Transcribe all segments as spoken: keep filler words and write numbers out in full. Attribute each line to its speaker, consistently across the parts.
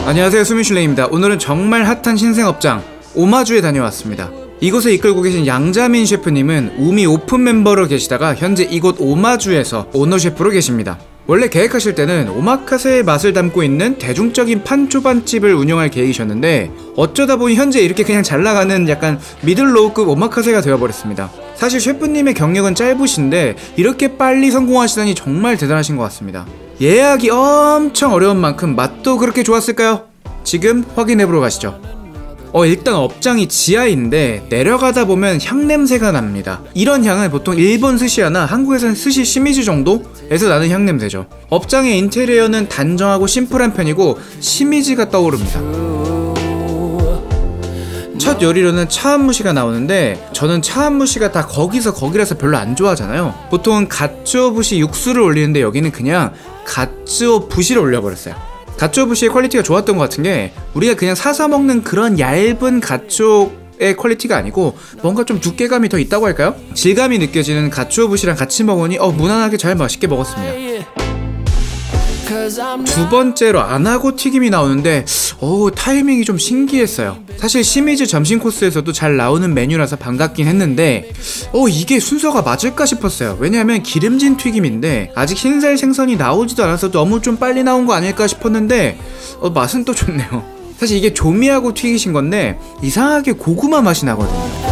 Speaker 1: 안녕하세요, 수민슐레입니다. 오늘은 정말 핫한 신생업장 오마주에 다녀왔습니다. 이곳을 이끌고 계신 양자민 셰프님은 우미 오픈 멤버로 계시다가 현재 이곳 오마주에서 오너 셰프로 계십니다. 원래 계획하실 때는 오마카세의 맛을 담고 있는 대중적인 판초반집을 운영할 계획이셨는데 어쩌다 보니 현재 이렇게 그냥 잘나가는 약간 미들로우급 오마카세가 되어버렸습니다. 사실 셰프님의 경력은 짧으신데 이렇게 빨리 성공하시다니 정말 대단하신 것 같습니다. 예약이 엄청 어려운 만큼 맛도 그렇게 좋았을까요? 지금 확인해보러 가시죠. 어 일단 업장이 지하인데 내려가다 보면 향냄새가 납니다. 이런 향은 보통 일본 스시야나 한국에서는 스시 시미즈 정도에서 나는 향냄새죠. 업장의 인테리어는 단정하고 심플한 편이고 시미즈가 떠오릅니다. 첫 요리로는 차안무시가 나오는데 저는 차안무시가 다 거기서 거기라서 별로 안 좋아하잖아요. 보통은 갓주오 부시 육수를 올리는데 여기는 그냥 갓주오 부시를 올려버렸어요. 갓주오 부시의 퀄리티가 좋았던 것 같은 게 우리가 그냥 사서 먹는 그런 얇은 갓주오의 퀄리티가 아니고 뭔가 좀 두께감이 더 있다고 할까요? 질감이 느껴지는 갓주오 부시랑 같이 먹으니 어 무난하게 잘 맛있게 먹었습니다. 두 번째로 안하고 튀김이 나오는데 오 타이밍이 좀 신기했어요. 사실 시미즈 점심 코스에서도 잘 나오는 메뉴라서 반갑긴 했는데 어 이게 순서가 맞을까 싶었어요. 왜냐하면 기름진 튀김인데 아직 흰살 생선이 나오지도 않아서 너무 좀 빨리 나온 거 아닐까 싶었는데 어 맛은 또 좋네요. 사실 이게 조미하고 튀기신 건데 이상하게 고구마 맛이 나거든요.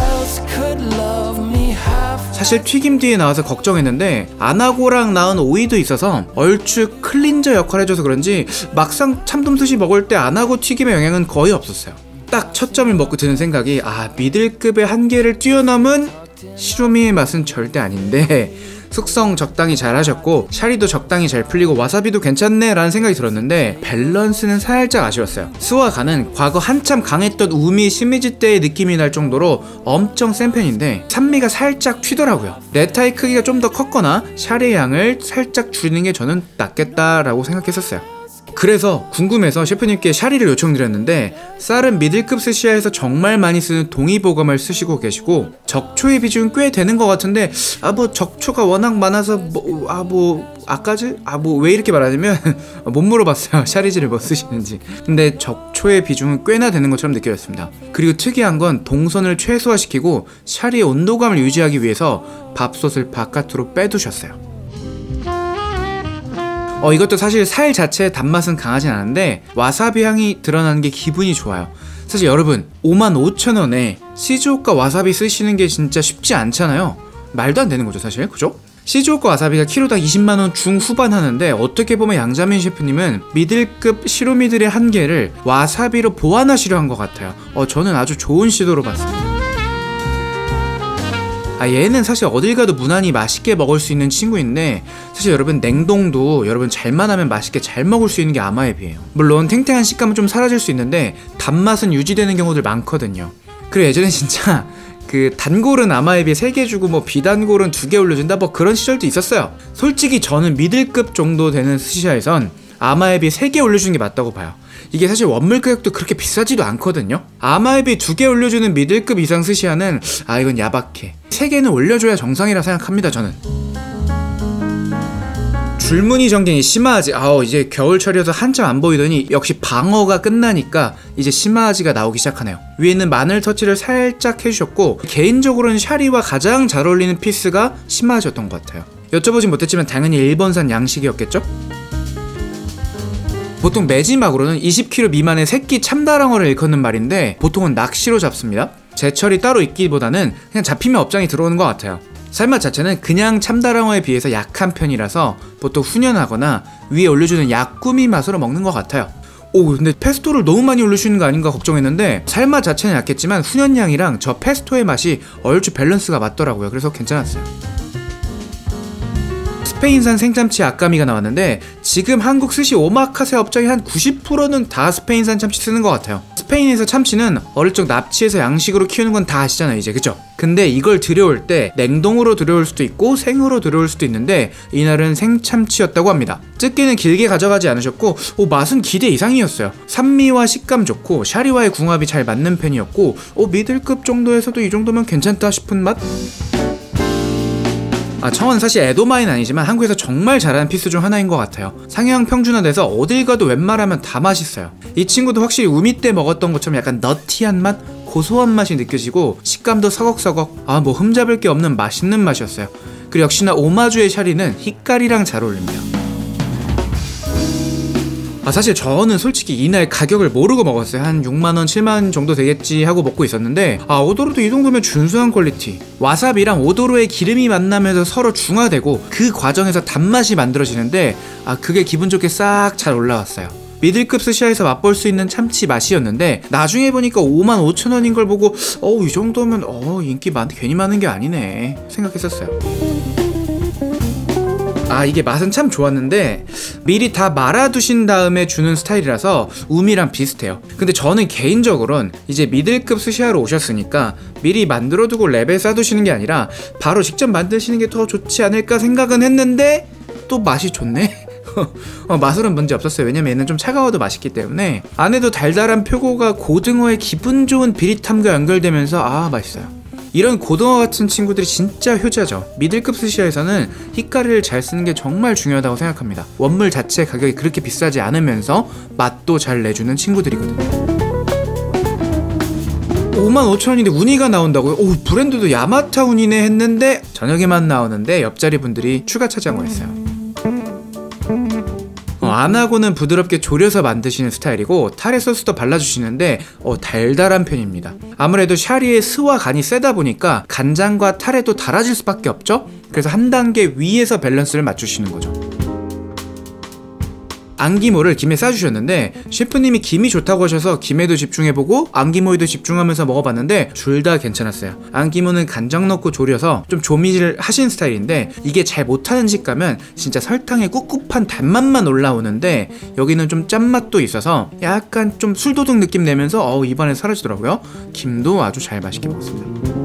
Speaker 1: 사실 튀김 뒤에 나와서 걱정했는데 안하고랑 나온 오이도 있어서 얼추 클린저 역할을 해줘서 그런지 막상 참돔스시 먹을 때 안하고 튀김의 영향은 거의 없었어요. 딱 첫 점을 먹고 드는 생각이 아 미들급의 한계를 뛰어넘은 시로미의 맛은 절대 아닌데 숙성 적당히 잘 하셨고 샤리도 적당히 잘 풀리고 와사비도 괜찮네 라는 생각이 들었는데 밸런스는 살짝 아쉬웠어요. 스와 간은 과거 한참 강했던 우미 시미즈 때의 느낌이 날 정도로 엄청 센 편인데 산미가 살짝 튀더라고요. 레타의 크기가 좀 더 컸거나 샤리의 양을 살짝 줄이는 게 저는 낫겠다라고 생각했었어요. 그래서 궁금해서 셰프님께 샤리를 요청드렸는데 쌀은 미들급 스시야에서 정말 많이 쓰는 동의보감을 쓰시고 계시고 적초의 비중은 꽤 되는 것 같은데 아 뭐 적초가 워낙 많아서 뭐 아 뭐 아까지? 아 뭐 왜 이렇게 말하냐면 못 물어봤어요. 샤리즈를 뭐 쓰시는지. 근데 적초의 비중은 꽤나 되는 것처럼 느껴졌습니다. 그리고 특이한 건 동선을 최소화시키고 샤리의 온도감을 유지하기 위해서 밥솥을 바깥으로 빼두셨어요. 어 이것도 사실 살 자체의 단맛은 강하진 않은데 와사비 향이 드러나는 게 기분이 좋아요. 사실 여러분 오만 오천 원에 시즈오카 와사비 쓰시는 게 진짜 쉽지 않잖아요. 말도 안 되는 거죠 사실, 그죠? 시즈오카 와사비가 키로당 이십만 원 중후반 하는데 어떻게 보면 양자민 셰프님은 미들급 시로미들의 한계를 와사비로 보완하시려 한 것 같아요. 어 저는 아주 좋은 시도로 봤습니다. 아 얘는 사실 어딜 가도 무난히 맛있게 먹을 수 있는 친구인데 사실 여러분 냉동도 여러분 잘만 하면 맛있게 잘 먹을 수 있는 게 아마에비예요. 물론 탱탱한 식감은 좀 사라질 수 있는데 단맛은 유지되는 경우들 많거든요. 그리고 예전에 진짜 그 단골은 아마에비 세 개 주고 뭐 비단골은 두 개 올려준다 뭐 그런 시절도 있었어요. 솔직히 저는 미들급 정도 되는 스시야에선 아마에비 세 개 올려주는 게 맞다고 봐요. 이게 사실 원물 가격도 그렇게 비싸지도 않거든요. 아마에비 두 개 올려주는 미들급 이상 스시야는 아 이건 야박해. 세 개는 올려줘야 정상이라 생각합니다 저는. 줄무늬 전갱이 시마아지. 아우 이제 겨울철이어서 한참 안 보이더니 역시 방어가 끝나니까 이제 시마아지가 나오기 시작하네요. 위에는 마늘 터치를 살짝 해주셨고 개인적으로는 샤리와 가장 잘 어울리는 피스가 시마아지였던 것 같아요. 여쭤보진 못했지만 당연히 일본산 양식이었겠죠? 보통 매지막으로는 이십 킬로그램 미만의 새끼 참다랑어를 일컫는 말인데 보통은 낚시로 잡습니다. 제철이 따로 있기보다는 그냥 잡히면 업장에 들어오는 것 같아요. 살맛 자체는 그냥 참다랑어에 비해서 약한 편이라서 보통 훈연하거나 위에 올려주는 약구미 맛으로 먹는 것 같아요. 오 근데 페스토를 너무 많이 올려주는 거 아닌가 걱정했는데 살맛 자체는 약했지만 훈연향이랑 저 페스토의 맛이 얼추 밸런스가 맞더라고요. 그래서 괜찮았어요. 스페인산 생참치 아까미가 나왔는데 지금 한국 스시 오마카세 업장의 한 구십 퍼센트는 다 스페인산 참치 쓰는 것 같아요. 스페인에서 참치는 어릴 적 납치해서 양식으로 키우는 건 다 아시잖아요 이제, 그죠? 근데 이걸 들여올 때 냉동으로 들여올 수도 있고 생으로 들여올 수도 있는데 이날은 생참치였다고 합니다. 뜯기는 길게 가져가지 않으셨고 오, 맛은 기대 이상이었어요. 산미와 식감 좋고 샤리와의 궁합이 잘 맞는 편이었고 오, 미들급 정도에서도 이 정도면 괜찮다 싶은 맛? 아, 청어는 사실 에도마인 아니지만 한국에서 정말 잘하는 피스 중 하나인 것 같아요. 상향 평준화돼서 어딜 가도 웬만하면 다 맛있어요. 이 친구도 확실히 우미 때 먹었던 것처럼 약간 너티한 맛? 고소한 맛이 느껴지고 식감도 서걱서걱, 아 뭐 흠잡을 게 없는 맛있는 맛이었어요. 그리고 역시나 오마주의 샤리는 히카리랑 잘 어울립니다. 아 사실 저는 솔직히 이날 가격을 모르고 먹었어요. 한 육만원, 칠만원 정도 되겠지 하고 먹고 있었는데, 아 오도로도 이 정도면 준수한 퀄리티. 와사비랑 오도로의 기름이 만나면서 서로 중화되고 그 과정에서 단맛이 만들어지는데, 아 그게 기분 좋게 싹 잘 올라왔어요. 미들급 스시야에서 맛볼 수 있는 참치 맛이었는데, 나중에 보니까 오만 오천원인 걸 보고 어우 이 정도면 어 인기 많, 괜히 많은 게 아니네 생각했었어요. 아 이게 맛은 참 좋았는데 미리 다 말아두신 다음에 주는 스타일이라서 우미랑 비슷해요. 근데 저는 개인적으로는 이제 미들급 스시야로 오셨으니까 미리 만들어두고 랩에 싸두시는 게 아니라 바로 직접 만드시는 게 더 좋지 않을까 생각은 했는데 또 맛이 좋네? 어, 맛으로는 문제 없었어요. 왜냐면 얘는 좀 차가워도 맛있기 때문에. 안에도 달달한 표고가 고등어의 기분 좋은 비릿함과 연결되면서 아 맛있어요. 이런 고등어 같은 친구들이 진짜 효자죠. 미들급 스시야에서는 히카리를 잘 쓰는 게 정말 중요하다고 생각합니다. 원물 자체 가격이 그렇게 비싸지 않으면서 맛도 잘 내주는 친구들이거든요. 오만 오천원인데 우니가 나온다고요? 오 브랜드도 야마타 우니네 했는데 저녁에만 나오는데 옆자리 분들이 추가 차지한 거였어요. 어, 안하고는 부드럽게 졸여서 만드시는 스타일이고 타레 소스도 발라주시는데 어, 달달한 편입니다. 아무래도 샤리의 스와 간이 세다 보니까 간장과 타레도 달아질 수밖에 없죠? 그래서 한 단계 위에서 밸런스를 맞추시는 거죠. 안기모를 김에 싸주셨는데 셰프님이 김이 좋다고 하셔서 김에도 집중해보고 안기모에도 집중하면서 먹어봤는데 둘 다 괜찮았어요. 안기모는 간장 넣고 졸여서 좀 조미를 하신 스타일인데 이게 잘 못하는 집 가면 진짜 설탕에 꿉꿉한 단맛만 올라오는데 여기는 좀 짠맛도 있어서 약간 좀 술도둑 느낌 내면서 어우 입안에 사라지더라고요. 김도 아주 잘 맛있게 먹었습니다.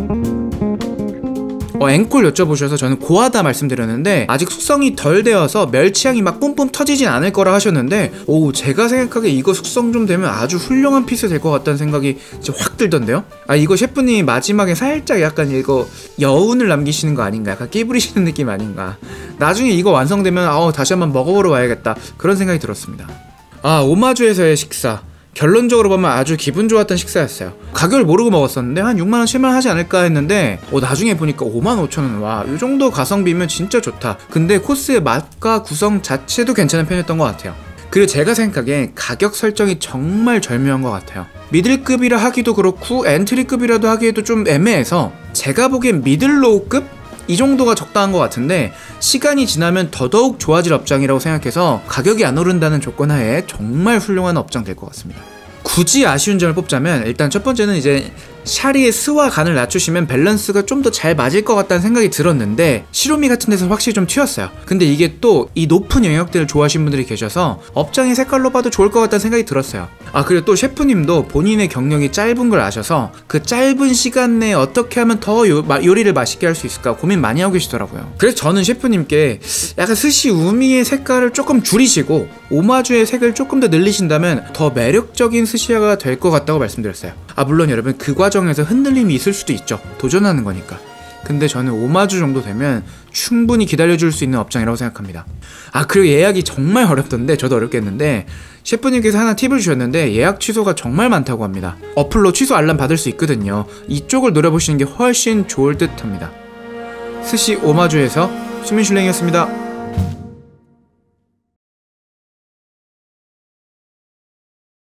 Speaker 1: 어, 앵콜 여쭤보셔서 저는 고하다 말씀드렸는데 아직 숙성이 덜 되어서 멸치향이 막 뿜뿜 터지진 않을 거라 하셨는데 오 제가 생각하기에 이거 숙성 좀 되면 아주 훌륭한 피스 될 것 같다는 생각이 진짜 확 들던데요. 아 이거 셰프님이 마지막에 살짝 약간 이거 여운을 남기시는 거 아닌가, 약간 끼 부리시는 느낌 아닌가. 나중에 이거 완성되면 아 다시 한번 먹어보러 와야겠다 그런 생각이 들었습니다. 아 오마주에서의 식사 결론적으로 보면 아주 기분 좋았던 식사였어요. 가격을 모르고 먹었었는데 한 육만원, 칠만원 하지 않을까 했는데 어, 나중에 보니까 오만 오천원. 와, 이 정도 가성비면 진짜 좋다. 근데 코스의 맛과 구성 자체도 괜찮은 편이었던 것 같아요. 그리고 제가 생각엔 가격 설정이 정말 절묘한 것 같아요. 미들급이라 하기도 그렇고 엔트리급이라도 하기에도 좀 애매해서 제가 보기엔 미들로우급? 이 정도가 적당한 것 같은데 시간이 지나면 더더욱 좋아질 업장이라고 생각해서 가격이 안 오른다는 조건 하에 정말 훌륭한 업장 될 것 같습니다. 굳이 아쉬운 점을 뽑자면 일단 첫 번째는 이제 샤리의 스와 간을 낮추시면 밸런스가 좀 더 잘 맞을 것 같다는 생각이 들었는데 시로미 같은 데서 확실히 좀 튀었어요. 근데 이게 또 이 높은 영역들을 좋아하시는 분들이 계셔서 업장의 색깔로 봐도 좋을 것 같다는 생각이 들었어요. 아 그리고 또 셰프님도 본인의 경력이 짧은 걸 아셔서 그 짧은 시간 내에 어떻게 하면 더 요, 마, 요리를 맛있게 할 수 있을까 고민 많이 하고 계시더라고요. 그래서 저는 셰프님께 약간 스시 우미의 색깔을 조금 줄이시고 오마주의 색을 조금 더 늘리신다면 더 매력적인 스시야가 될 것 같다고 말씀드렸어요. 아 물론 여러분 그 과정에서 흔들림이 있을 수도 있죠. 도전하는 거니까. 근데 저는 오마주 정도 되면 충분히 기다려줄 수 있는 업장이라고 생각합니다. 아 그리고 예약이 정말 어렵던데 저도 어렵겠는데 셰프님께서 하나 팁을 주셨는데 예약 취소가 정말 많다고 합니다. 어플로 취소 알람 받을 수 있거든요. 이쪽을 노려보시는 게 훨씬 좋을 듯 합니다. 스시 오마주에서 수민슐랭이었습니다.